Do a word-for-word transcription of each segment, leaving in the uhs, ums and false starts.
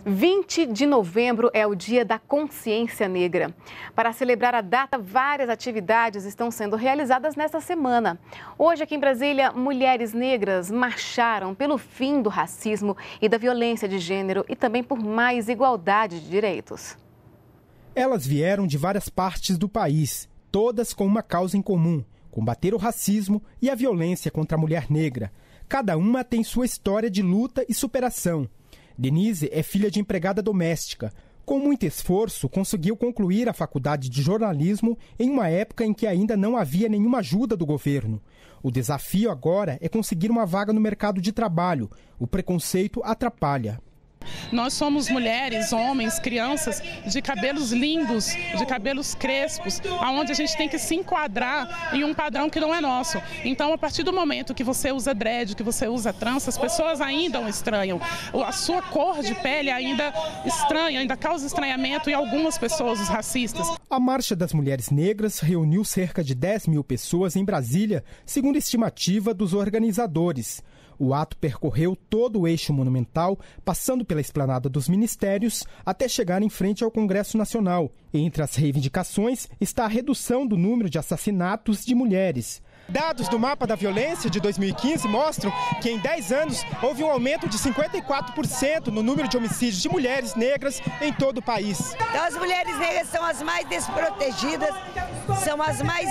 vinte de novembro é o Dia da Consciência Negra. Para celebrar a data, várias atividades estão sendo realizadas nesta semana. Hoje, aqui em Brasília, mulheres negras marcharam pelo fim do racismo e da violência de gênero e também por mais igualdade de direitos. Elas vieram de várias partes do país, todas com uma causa em comum: combater o racismo e a violência contra a mulher negra. Cada uma tem sua história de luta e superação. Denise é filha de empregada doméstica. Com muito esforço, conseguiu concluir a faculdade de jornalismo em uma época em que ainda não havia nenhuma ajuda do governo. O desafio agora é conseguir uma vaga no mercado de trabalho. O preconceito atrapalha. Nós somos mulheres, homens, crianças de cabelos lindos, de cabelos crespos, onde a gente tem que se enquadrar em um padrão que não é nosso. Então, a partir do momento que você usa dread, que você usa trança, as pessoas ainda o estranham. A sua cor de pele ainda estranha, ainda causa estranhamento em algumas pessoas, os racistas. A Marcha das Mulheres Negras reuniu cerca de dez mil pessoas em Brasília, segundo a estimativa dos organizadores. O ato percorreu todo o eixo monumental, passando pela esplanada dos ministérios, até chegar em frente ao Congresso Nacional. Entre as reivindicações está a redução do número de assassinatos de mulheres. Dados do Mapa da Violência de dois mil e quinze mostram que em dez anos houve um aumento de cinquenta e quatro por cento no número de homicídios de mulheres negras em todo o país. Então, as mulheres negras são as mais desprotegidas, são as mais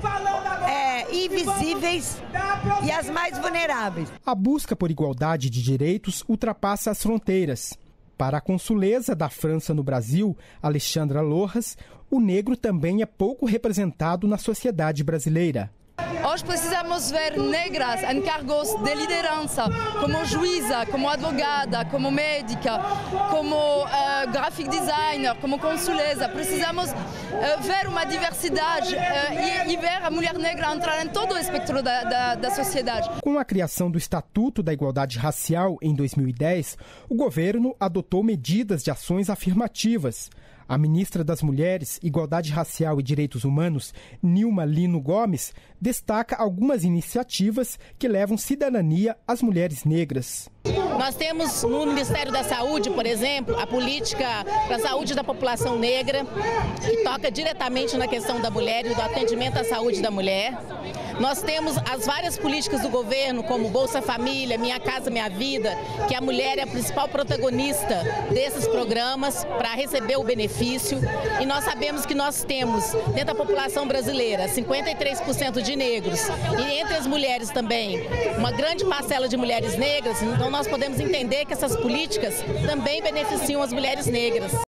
é, invisíveis e as mais vulneráveis. A busca por igualdade de direitos ultrapassa as fronteiras. Para a consuleza da França no Brasil, Alexandra Lojas, o negro também é pouco representado na sociedade brasileira. Hoje precisamos ver negras em cargos de liderança, como juíza, como advogada, como médica, como uh, graphic designer, como consuleza. Precisamos uh, ver uma diversidade uh, e, e ver a mulher negra entrar em todo o espectro da, da, da sociedade. Com a criação do Estatuto da Igualdade Racial em dois mil e dez, o governo adotou medidas de ações afirmativas. A ministra das Mulheres, Igualdade Racial e Direitos Humanos, Nilma Lino Gomes, destaca algumas iniciativas que levam cidadania às mulheres negras. Nós temos no Ministério da Saúde, por exemplo, a política para a saúde da população negra, que toca diretamente na questão da mulher e do atendimento à saúde da mulher. Nós temos as várias políticas do governo, como Bolsa Família, Minha Casa Minha Vida, que a mulher é a principal protagonista desses programas para receber o benefício. E nós sabemos que nós temos, dentro da população brasileira, cinquenta e três por cento de negros e entre as mulheres também, uma grande parcela de mulheres negras. Então nós podemos entender que essas políticas também beneficiam as mulheres negras.